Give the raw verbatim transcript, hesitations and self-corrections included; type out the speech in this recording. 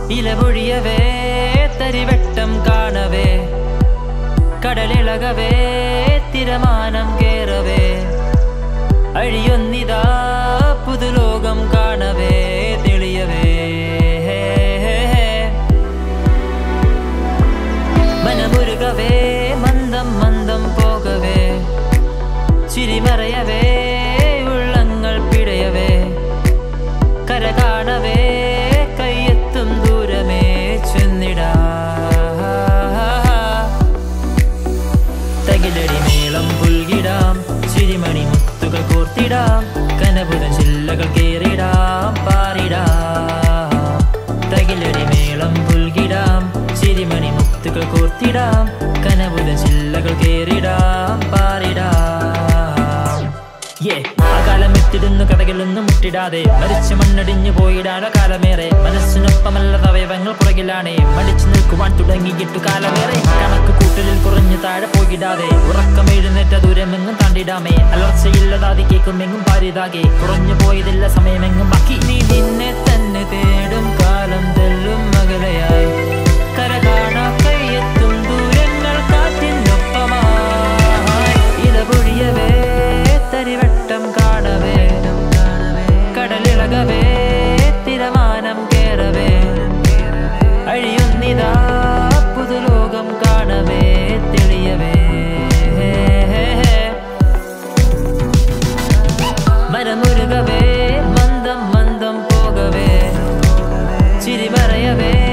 ഇലപൊഴിയവേ തരിവെട്ടം കാണവേ കടലിളകവേ തിരമാനം കേറവേ അഴിയൊന്നിതാ പുതുലോകം കാണവേ തെളിയവേ മനമുരുകവേ മന്ദം മന്ദം പോകവേ ചിരിമറയവേ ഉള്ളങ്ങൾ പിടയവേ കര കാണവേ കയ്യെത്തും ദൂരമേ ചെന്നിടാ തകിലടി മേളം പുൽകിടാം ചിരിമണി മുത്തുകൾ കോർത്തിടാം കനപുര ചില്ലകൾ കേറിടാം പാറിടാം തകിലടി മേളം പുൽകിടാം ചിരിമണി മുത്തുകൾ കോർത്തിടാം കനപുര ചില്ലകൾ കേറിടാം പാറിടാം ആ കാലം എത്തിടുന്നു കഥകളൊന്നും മുട്ടിടാതെ മരിച്ചു മണ്ണടിഞ്ഞു പോയിടാനോ കാലമേറെ മനസ്സിനൊപ്പമല്ലാത്ത അവയവങ്ങൾ പുറകിലാണേ മടിച്ചു നിൽക്കുവാൻ തുടങ്ങിയിട്ടു കാലമേറെ കണക്ക് കൂട്ടലിൽ കുറഞ്ഞു താഴെ പോയിടാതെ ഉറക്കം എഴുന്നേറ്റ ദൂരമെങ്ങും താണ്ടിടാമേ അലർച്ചയില്ലതാതി കേൾക്കുമെങ്ങും പാരിതാകെ കുറഞ്ഞു പോയതില്ല സമയമെങ്ങും ബാക്കി നീ നിന്നെ തന്നെ തേടും കാലം തെല്ലും മകളയായി കര കാണാ കയ്യെത്തും ദൂരങ്ങൾ കാറ്റിനൊപ്പമായി ഇലപൊഴിയവേ തരിവട്ടം കാണവേ കടലിളകവേ തിരമാനം കേറവേ അഴിയൊന്നിതാ പുതുലോകം കാണവേ തെളിയവേ മനമുരുകവേ മന്ദം മന്ദം പോകവേ ചിരിമറയവേ